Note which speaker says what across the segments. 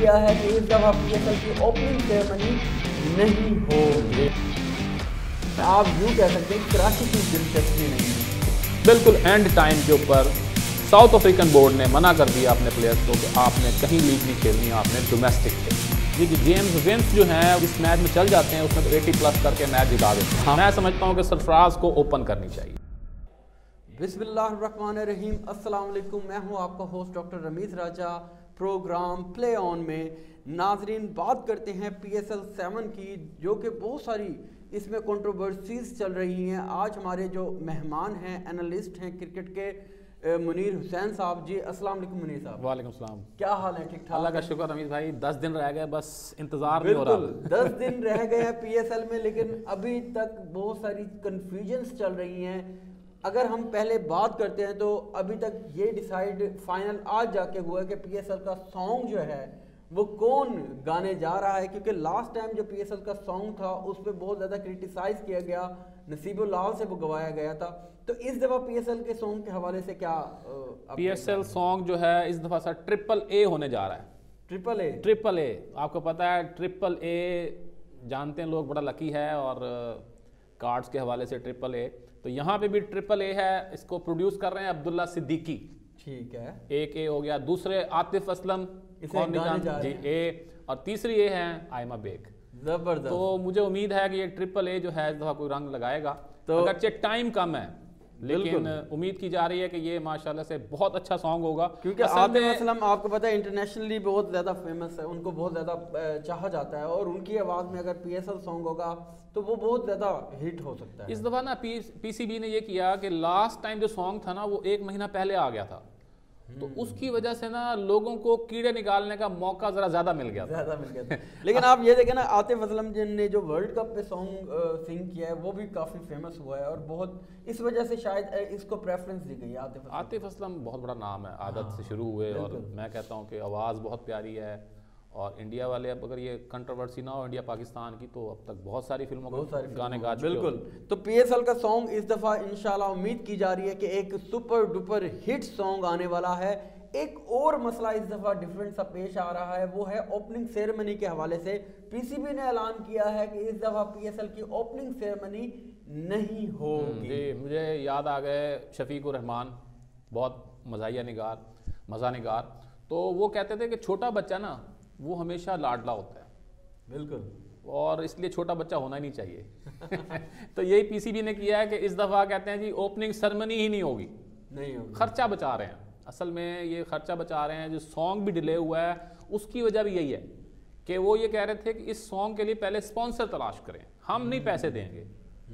Speaker 1: किया है कि इस दफ़ा PSL की ओपनिंग सेरेमनी नहीं होगी। आप यूँ कह सकते हैं कराची की दिलचस्पी नहीं है।
Speaker 2: बिल्कुल एंड टाइम के ऊपर साउथ अफ्रीकन बोर्ड ने मना कर दिया अपने प्लेयर्स को कि आपने कहीं लीग नहीं खेलनी है, आपने डोमेस्टिक खेलनी। जी जेम्स विंस जो हैं इस मैच में चल जाते हैं, उसमें तो 80+ करके मैच जिता देते हैं। मैं समझता हूँ कि सरफराज को ओपन करनी चाहिए।
Speaker 1: बिस्मिल्लाहिर्रहमानिर्रहीम, अस्सलाम वालेकुम। मैं हूँ आपका host doctor Rameez Raja. Program play on में नाजरीन बात करते हैं PSL 7 की, जो कि बहुत सारी इसमें कंट्रोवर्सीज चल रही हैं। आज हमारे जो मेहमान हैं, एनालिस्ट हैं क्रिकेट के, मुनीर हुसैन साहब जी। अस्सलाम वालेकुम मुनीर साहब।
Speaker 2: वालेकुम सलाम।
Speaker 1: क्या हाल है? ठीक ठाक?
Speaker 2: अल्लाह का शुक्र रमीज़ भाई, 10 दिन रह गए, बस इंतज़ार नहीं हो रहा।
Speaker 1: 10 दिन रह गए हैं PSL में, लेकिन अभी तक बहुत सारी कन्फ्यूजन्स चल रही हैं। अगर हम पहले बात करते हैं तो अभी तक ये डिसाइड फाइनल आज जाके हुआ है कि PSL का सॉन्ग जो है वो कौन गाने जा रहा है, क्योंकि लास्ट टाइम जो PSL का सॉन्ग था उस पर बहुत ज़्यादा क्रिटिसाइज़ किया गया, नसीबुल लाल से वो गवाया गया था। तो इस दफ़ा PSL के सॉन्ग के हवाले से क्या
Speaker 2: PSL सॉन्ग जो है इस दफ़ा सा AAA होने जा रहा है। ट्रिपल ए आपको पता है, AAA जानते हैं लोग, बड़ा लकी है, और कार्ड्स के हवाले से AAA, तो यहाँ पे भी AAA है। इसको प्रोड्यूस कर रहे हैं अब्दुल्ला सिद्दीकी।
Speaker 1: ठीक है,
Speaker 2: एक ए हो गया। दूसरे आतिफ असलम जी ए, और तीसरी ये है आयमा बेग।
Speaker 1: जबरदस्त।
Speaker 2: तो मुझे उम्मीद है कि ये AAA जो है इस दफा कोई रंग लगाएगा। तो अगरचे टाइम कम है, लेकिन उम्मीद की जा रही है कि ये माशाल्लाह से बहुत अच्छा सॉन्ग होगा,
Speaker 1: क्योंकि आतिफ असलम आपको पता है इंटरनेशनली बहुत ज़्यादा फेमस है, उनको बहुत ज़्यादा चाहा जाता है, और उनकी आवाज़ में अगर PSL सॉन्ग होगा तो वो बहुत ज़्यादा हिट हो सकता है।
Speaker 2: इस दफ़ा ना PCB ने ये किया कि लास्ट टाइम जो सॉन्ग था ना वो 1 महीना पहले आ गया था, तो उसकी वजह से ना लोगों को कीड़े निकालने का मौका ज़्यादा मिल गया
Speaker 1: था। लेकिन आप ये देखें ना, आतिफ असलम ने जो वर्ल्ड कप पे सॉन्ग सिंग किया है वो भी काफ़ी फेमस हुआ है, और बहुत इस वजह से शायद इसको प्रेफरेंस दी गई है।
Speaker 2: आतिफ असलम बहुत बड़ा नाम है, आदत से शुरू हुए, और मैं कहता हूँ कि आवाज़ बहुत प्यारी है। और इंडिया वाले, अब अगर ये कंट्रोवर्सी ना हो इंडिया पाकिस्तान की, तो अब तक बहुत सारी फिल्मों के गाने गा चुके।
Speaker 1: बिल्कुल। तो PSL का सॉन्ग इस दफ़ा इंशाल्लाह उम्मीद की जा रही है कि एक सुपर डुपर हिट सॉन्ग आने वाला है। एक और मसला इस दफ़ा डिफरेंट सा पेश आ रहा है, वो है ओपनिंग सेरेमनी के हवाले से। PCB ने ऐलान किया है कि इस दफ़ा PSL की ओपनिंग सेरेमनी नहीं होगी।
Speaker 2: जी, मुझे याद आ गए शफीकुर रहमान, बहुत मज़ाहिया निगार, मज़ा निगार। तो वो कहते थे कि छोटा बच्चा ना वो हमेशा लाडला होता है।
Speaker 1: बिल्कुल।
Speaker 2: और इसलिए छोटा बच्चा होना ही नहीं चाहिए। तो यही PCB ने किया है कि इस दफ़ा कहते हैं जी ओपनिंग सेरेमनी ही नहीं होगी। खर्चा बचा रहे हैं, असल में ये खर्चा बचा रहे हैं। जो सॉन्ग भी डिले हुआ है उसकी वजह भी यही है कि वो ये कह रहे थे कि इस सॉन्ग के लिए पहले स्पॉन्सर तलाश करें, हम नहीं पैसे देंगे।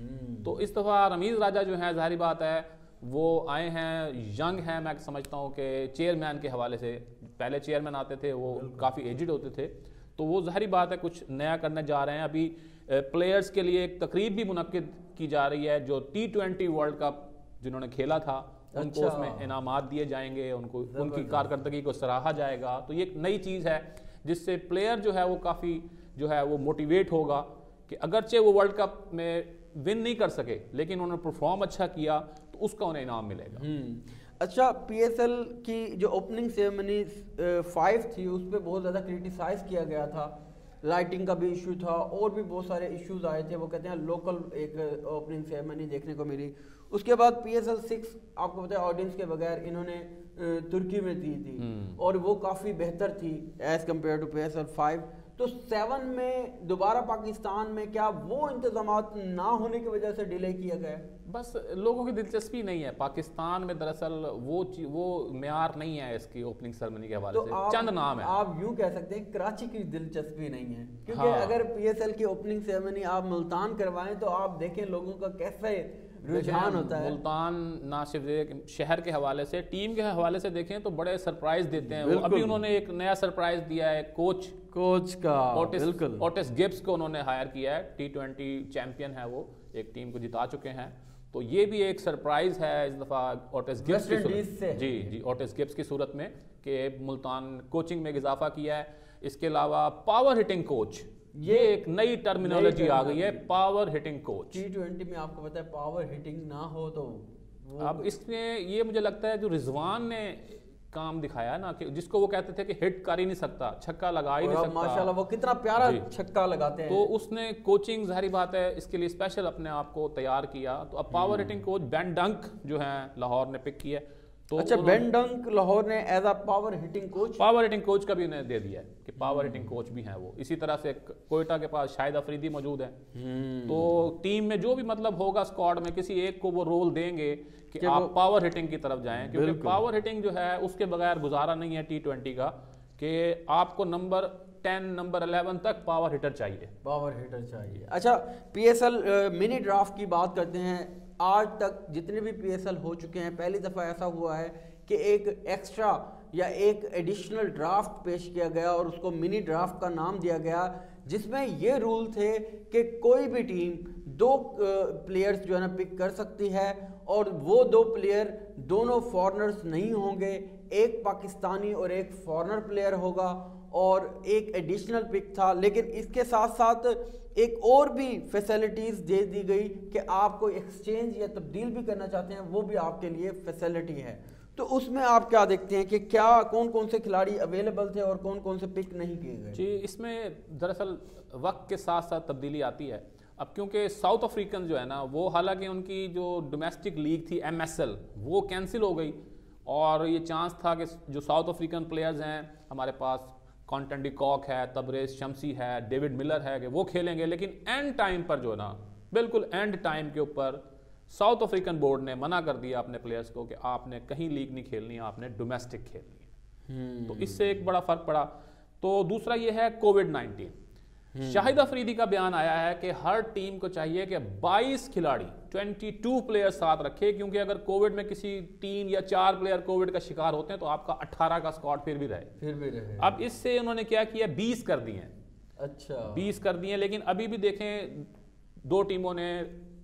Speaker 2: तो इस दफ़ा रमीज़ राजा जो है, जाहिर बात है वो आए हैं, यंग हैं, मैं समझता हूँ कि चेयरमैन के हवाले से, पहले चेयरमैन आते थे वो काफ़ी एजिड होते थे, तो वो जाहिर बात है कुछ नया करने जा रहे हैं। अभी प्लेयर्स के लिए एक तकरीब भी मुनक्किद की जा रही है, जो T20 वर्ल्ड कप जिन्होंने खेला था उनको उसमें इनामात दिए जाएंगे, उनको उनकी कारकर्दगी को सराहा जाएगा। तो ये एक नई चीज़ है जिससे प्लेयर जो है वो काफ़ी जो है वो मोटिवेट होगा कि अगरचे वो वर्ल्ड कप में विन नहीं कर सके, लेकिन उन्होंने परफॉर्म अच्छा किया तो उसका उन्हें इनाम मिलेगा।
Speaker 1: अच्छा, PSL की जो ओपनिंग सेरेमनी 5 थी उस पर बहुत ज़्यादा क्रिटिसाइज़ किया गया था, लाइटिंग का भी इशू था, और भी बहुत सारे इश्यूज आए थे। वो कहते हैं लोकल एक ओपनिंग सेरेमनी देखने को मिली। उसके बाद PSL 6 आपको पता है ऑडियंस के बगैर इन्होंने तुर्की में दी थी, और वो काफ़ी बेहतर थी एज़ कम्पेयर टू PSL 5। तो 7 में दोबारा पाकिस्तान में क्या वो इंतजामात ना होने की वजह से डिले किया गया?
Speaker 2: बस लोगों की दिलचस्पी नहीं है पाकिस्तान में, दरअसल वो म्यार नहीं है इसकी ओपनिंग सेरेमनी के हवाले से, चंद नाम है।
Speaker 1: आप यूं कह सकते हैं कराची की दिलचस्पी नहीं है, क्योंकि अगर PSL की ओपनिंग सेरेमनी आप मुल्तान करवाएं तो आप देखें लोगों का कैसे रुझान होता है।
Speaker 2: मुल्तान ना सिर्फ शहर के हवाले से, टीम के हवाले से देखें तो बड़े सरप्राइज देते हैं। अभी उन्होंने एक नया सरप्राइज दिया है, कोच का ओटिस गिब्स को उन्होंने हायर किया है। T20 चैंपियन है वो, एक टीम को जिता चुके हैं। तो ये भी एक सरप्राइज है इस दफ़ा ओटिस गिब्स की सूरत से। जी ओटिस गिब्स की सूरत में कि मुल्तान कोचिंग में इजाफा किया है। इसके अलावा पावर हिटिंग कोच, ये एक नई टर्मिनोलॉजी आ गई है, पावर हिटिंग कोच।
Speaker 1: T20 में आपको पता है पावर हिटिंग ना हो तो
Speaker 2: अब इसमें ये मुझे लगता है जो रिजवान ने کام دکھایا نا کہ جس کو وہ کہتے تھے کہ ہٹ کر ہی نہیں سکتا, چھکا لگا ہی نہیں سکتا,
Speaker 1: ماشاءاللہ وہ کتنا پیارا چھکا لگاتے ہیں.
Speaker 2: تو اس نے کوچنگ ظاہری بات ہے اس کے لیے اسپیشل اپنے آپ کو تیار کیا. تو اب power hitting coach Ben Dunk جو ہیں لاہور نے پک کیا. تو
Speaker 1: اچھا, بین ڈنک لاہور نے as a power hitting coach
Speaker 2: کا بھی انہیں دے دیا ہے کہ پاور ہٹنگ کوچ بھی ہیں وہ. اسی طرح سے کوئٹہ کے پاس شاہد افریدی موجود ہیں. تو ٹیم میں جو بھی مطلب ہوگا اسکواڈ میں کسی ایک کو وہ رول دیں گے کہ آپ پاور ہٹنگ کی طرف جائیں, کیونکہ پاور ہٹنگ جو ہے اس کے بغیر گزارا نہیں ہے T20 کا, کہ آپ کو نمبر 10 نمبر 11 تک پاور ہٹر چاہیے.
Speaker 1: اچھا, PSL منی ڈرافٹ کی بات کرتے ہیں. آج تک جتنے بھی PSL ہو چکے ہیں پہلی دفعہ ایسا ہوا ہے کہ ایک ایکسٹرا یا ایک ایڈیشنل ڈرافٹ پیش کیا گیا اور اس کو منی ڈرافٹ کا نام دیا گیا, جس میں یہ رول تھے کہ کوئی بھی ٹیم 2 پلیئرز جو ہے نا پک کر سکتی ہے, اور وہ 2 پلیئر دونوں فارنرز نہیں ہوں گے, ایک پاکستانی اور ایک فارنر پلیئر ہوگا, اور ایک ایڈیشنل پک تھا. لیکن اس کے ساتھ ساتھ ایک اور بھی فیسلٹیز دے دی گئی کہ آپ کو ایکسچینج یا تبدیل بھی کرنا چاہتے ہیں وہ بھی آپ کے لیے فیسلٹی ہے. تو اس میں آپ کیا دیکھتے ہیں کہ کیا کون سے کھلاڑی اویلیبل تھے اور کون سے پک نہیں کیے گئے؟
Speaker 2: جی, اس میں دراصل وقت کے ساتھ ساتھ تبدیلی آتی ہے. اب کیونکہ ساؤتھ افریقن جو ہے نا وہ حالانکہ ان کی جو ڈومیسٹک لیگ تھی MSL وہ کینسل ہو گئی, اور یہ چانس تھا کہ جو ساؤتھ افریقن پلیئرز ہیں ہمارے پاس کانٹن ڈی کاک ہے, تبریز شمسی ہے, ڈیوڈ ملر ہے, کہ وہ کھیلیں گے. لیکن اینڈ ٹائم پر جو نا بالکل اینڈ ٹائم کے اوپر ساؤتھ افریقن بورڈ نے منع کر دیا اپنے پلیئرز کو کہ آپ نے کہیں لیگ نہیں کھیلنی, آپ نے ڈومیسٹک کھیلنی ہے. تو اس سے ایک بڑا فرق پڑا. تو دوسرا یہ ہے کووڈ-19. شاہد افریدی کا بیان آیا ہے کہ ہر ٹیم کو چاہیے کہ 22 کھلاڑی 22 پلیئر ساتھ رکھے, کیونکہ اگر کووڈ میں کسی 3 یا 4 پلیئر کووڈ کا شکار ہوتے ہیں تو آپ کا 18 کا اسکواڈ پھر بھی رہے. اب اس سے انہوں نے کیا 20 کر دی ہیں. اچھا, 20 کر دی ہیں. لیکن ابھی بھی دیکھیں 2 ٹیموں نے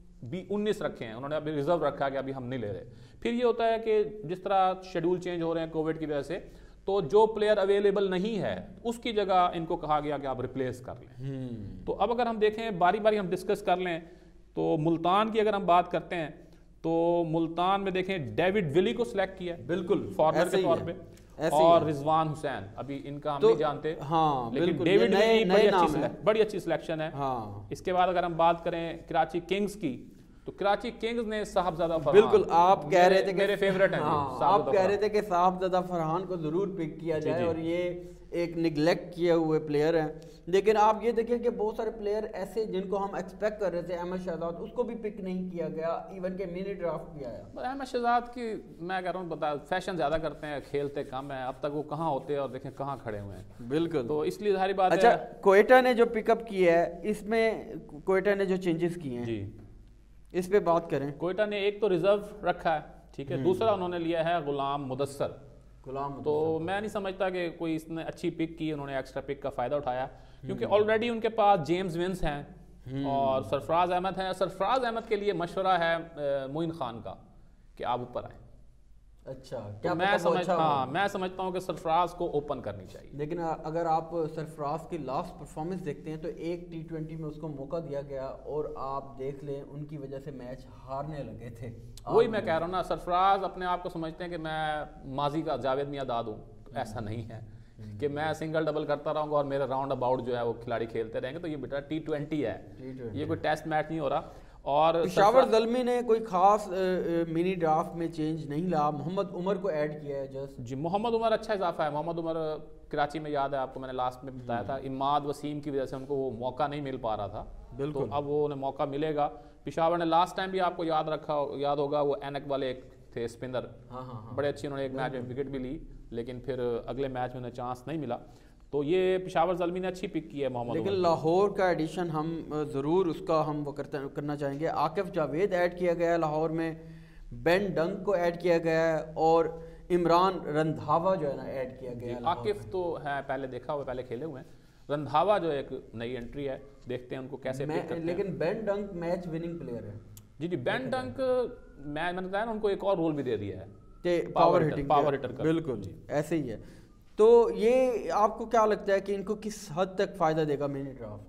Speaker 2: 19 رکھے ہیں, انہوں نے ابھی ریزرو رکھا کہ ابھی ہم نہیں لے رہے. پھر یہ ہوتا ہے کہ جس طرح شیڈول چینج ہو رہے ہیں کووڈ کی وجہ سے, تو جو پلیئر اویلیبل نہیں ہے اس کی جگہ ان کو کہا گیا کہ آپ ریپلیس کر لیں. تو اب اگر ہم دیکھیں باری باری ہم ڈسکس کر لیں, تو ملتان کی اگر ہم بات کرتے ہیں تو ملتان میں دیکھیں ڈیوڈ ولی کو سلیکٹ کیا بالکل فارنر کے طور پہ, اور رضوان حسین ابھی ان کا ہم نہیں جانتے, لیکن ڈیوڈ ولی بڑی اچھی سلیکشن ہے. اس کے بعد اگر ہم بات کریں کراچی کنگز کی, تو کراچی کنگز نے صاحبزادہ فرحان,
Speaker 1: بالکل آپ کہہ رہے تھے کہ
Speaker 2: میرے فیورٹ ہیں,
Speaker 1: آپ کہہ رہے تھے کہ صاحبزادہ فرحان کو ضرور پک کیا جائے, اور یہ ایک نگلیکٹ کیے ہوئے پلیئر ہیں. لیکن آپ یہ دیکھیں کہ بہت سارے پلیئر ایسے جن کو ہم ایکسپیکٹ کر رہے تھے, احمد شہزاد اس کو بھی پک نہیں کیا گیا, ایون کہ منی ڈرافٹ بھی آیا.
Speaker 2: احمد شہزاد کی میں کہہ رہا ہوں بتا فیشن زیادہ کرتے ہیں, کھیلتے کم ہیں. اب تک وہ کہاں ہوتے ہیں اور دیکھیں کہاں کھڑے ہوئے ہیں.
Speaker 1: بالکل,
Speaker 2: تو اس لیے ظاہری بات ہے.
Speaker 1: اچھا, کوئٹہ نے جو پک اپ کیا ہے اس میں کوئٹہ نے جو چینجز کیے ہیں
Speaker 2: جی
Speaker 1: اس پہ بات کریں.
Speaker 2: کوئٹہ نے ایک تو ریزرو رکھا ہے, ٹھیک ہے, دوسرا انہوں نے لیا ہے غلام مدثر. تو میں نہیں سمجھتا کہ کوئی اس نے اچھی پک کی, انہوں نے ایکسٹرا پک کا فائدہ اٹھایا, کیونکہ آلریڈی ان کے پاس جیمز ونس ہیں اور سرفراز احمد ہیں. سرفراز احمد کے لیے مشورہ ہے معین خان کا کہ آپ اوپر آئیں.
Speaker 1: اچھا,
Speaker 2: میں سمجھتا ہوں کہ سرفراز کو اوپن کرنی چاہیے.
Speaker 1: لیکن اگر آپ سرفراز کی لاسٹ پرفارمنس دیکھتے ہیں تو ایک T20 میں اس کو موقع دیا گیا, اور آپ دیکھ لیں ان کی وجہ سے میچ ہارنے لگے تھے.
Speaker 2: وہی میں کہہ رہا ہوں نا, سرفراز اپنے آپ کو سمجھتے ہیں کہ میں ماضی کا جاوید میاں داد ہوں. ایسا نہیں ہے کہ میں سنگل ڈبل کرتا رہوں گا اور میرے راؤنڈ اباؤٹ جو ہے وہ کھلاڑی کھیلتے رہیں گے. تو یہ بیٹا T20 ہے, یہ کوئی ٹیسٹ میچ نہیں ہو رہا. اور
Speaker 1: پشاور زلمی نے کوئی خاص منی ڈرافٹ میں چینج نہیں لایا, محمد عمر کو ایڈ کیا ہے جسٹ.
Speaker 2: جی, محمد عمر اچھا اضافہ ہے. محمد عمر کراچی میں یاد ہے آپ کو میں نے لاسٹ میں بتایا تھا, اماد وسیم کی وجہ سے ان کو وہ موقع نہیں مل پا رہا تھا. بالکل, تو اب وہ انہیں موقع ملے گا. پشاور نے لاسٹ ٹائم بھی آپ کو یاد ہوگا وہ اینک والے ایک تھے اسپنر, بڑے اچھی, انہوں نے ایک میچ میں وکٹ بھی لی, لیکن پھر اگلے میچ میں انہیں چانس نہیں ملا. تو یہ پشاور زلمی نے اچھی پک کی ہے محمد.
Speaker 1: لیکن لاہور کا ایڈیشن ہم ضرور اس کا ہم وہ کرنا چاہیں گے. عاقف جاوید ایڈ کیا گیا ہے لاہور میں, بین ڈنک کو ایڈ کیا گیا ہے, اور عمران رندھاوا جو ہے نا ایڈ کیا گیا ہے.
Speaker 2: عاقف تو ہے پہلے دیکھا ہوا, پہلے کھیلے ہوئے ہیں. رندھاوا جو ایک نئی انٹری ہے, دیکھتے ہیں ان کو کیسے پک کرتے ہیں.
Speaker 1: لیکن Ben Dunk match winning player ہے.
Speaker 2: جی بین ڈنک میں نے بتایا نا ان کو ایک اور رول بھی دے دیا ہے,
Speaker 1: پاور
Speaker 2: ہٹر کا.
Speaker 1: بالکل ایسے ہی ہے. تو یہ آپ کو کیا لگتا ہے کہ ان کو کس حد تک فائدہ دے گا منی ڈرافٹ؟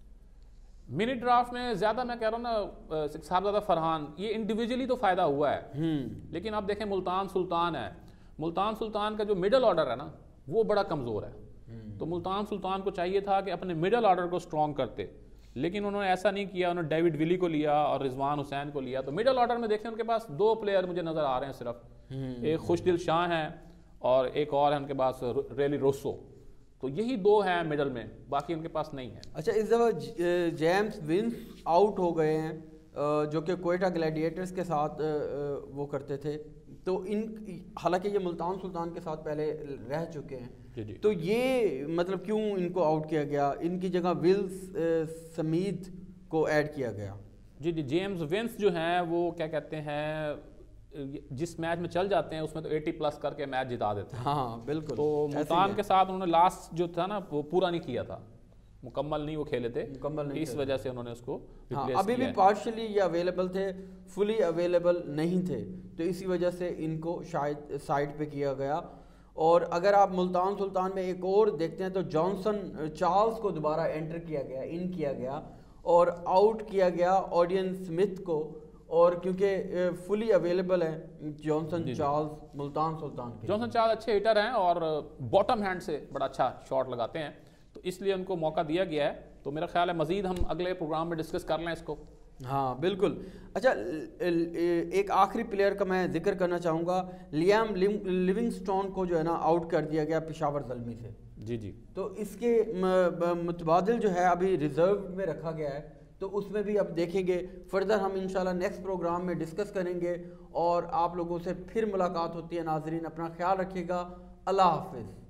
Speaker 2: منی ڈرافٹ میں زیادہ میں کہہ رہا ہوں نا صاحبزادہ فرحان, یہ انڈیویجولی تو فائدہ ہوا ہے, لیکن آپ دیکھیں ملتان سلطان ہے, ملتان سلطان کا جو مڈل آرڈر ہے نا وہ بڑا کمزور ہے. تو ملتان سلطان کو چاہیے تھا کہ اپنے مڈل آرڈر کو سٹرونگ کرتے, لیکن انہوں نے ایسا نہیں کیا. انہوں نے ڈیوڈ ولی کو لیا اور رضوان حسین کو لیا. تو مڈل آرڈر میں دیکھیں ان کے پاس 2 پلیئر مجھے نظر آ رہے ہیں صرف, ایک خوش دل شاہ ہیں اور ایک اور ہے ان کے پاس ریلی روسو. تو یہی 2 ہیں مڈل میں, باقی ان کے پاس نہیں ہے.
Speaker 1: اچھا اس دفعہ جیمز ونس آؤٹ ہو گئے ہیں جو کہ کوئٹہ گلیڈیٹرز کے ساتھ وہ کرتے تھے. تو ان حالانکہ یہ ملتان سلطان کے ساتھ پہلے رہ چکے ہیں, تو یہ مطلب کیوں ان کو آؤٹ کیا گیا, ان کی جگہ ولز سمیت کو ایڈ کیا گیا؟
Speaker 2: جی جیمز ونس جو ہیں وہ کیا کہتے ہیں جس میچ میں چل جاتے ہیں اس میں تو 80+ کر کے میچ جتا دیتے ہیں.
Speaker 1: ہاں بالکل.
Speaker 2: تو ملتان کے ساتھ انہوں نے لاسٹ جو تھا نا وہ پورا نہیں کیا تھا, مکمل نہیں وہ کھیلے تھے, اس وجہ سے انہوں نے اس کو ریپلیس کیا.
Speaker 1: ابھی بھی پارشلی یہ اویلیبل تھے, فلی اویلیبل نہیں تھے, تو اسی وجہ سے ان کو شاید سائڈ پہ کیا گیا. اور اگر آپ ملتان سلطان میں ایک اور دیکھتے ہیں تو جانسن چارلز کو دوبارہ انٹر کیا گیا, ان کیا گیا اور آؤٹ کیا گیا آڈین سمتھ کو. اور کیونکہ فلی اویلیبل ہے جانسن چارلز ملتان سلطان کے.
Speaker 2: جانسن چارلز اچھے ہٹر ہیں اور باٹم ہینڈ سے بڑا اچھا شاٹ لگاتے ہیں, تو اس لیے ان کو موقع دیا گیا ہے. تو میرا خیال ہے مزید ہم اگلے پروگرام میں ڈسکس کر لیں اس کو.
Speaker 1: ہاں بالکل. اچھا ایک آخری پلیئر کا میں ذکر کرنا چاہوں گا, لیام لیونگسٹون کو جو ہے نا آؤٹ کر دیا گیا پشاور زلمی سے.
Speaker 2: جی
Speaker 1: تو اس کے متبادل جو ہے ابھی ریزرو میں رکھا گیا ہے, تو اس میں بھی اب دیکھیں گے. فردر ہم انشاءاللہ نیکسٹ پروگرام میں ڈسکس کریں گے, اور آپ لوگوں سے پھر ملاقات ہوتی ہے. ناظرین اپنا خیال رکھیے گا. اللہ حافظ.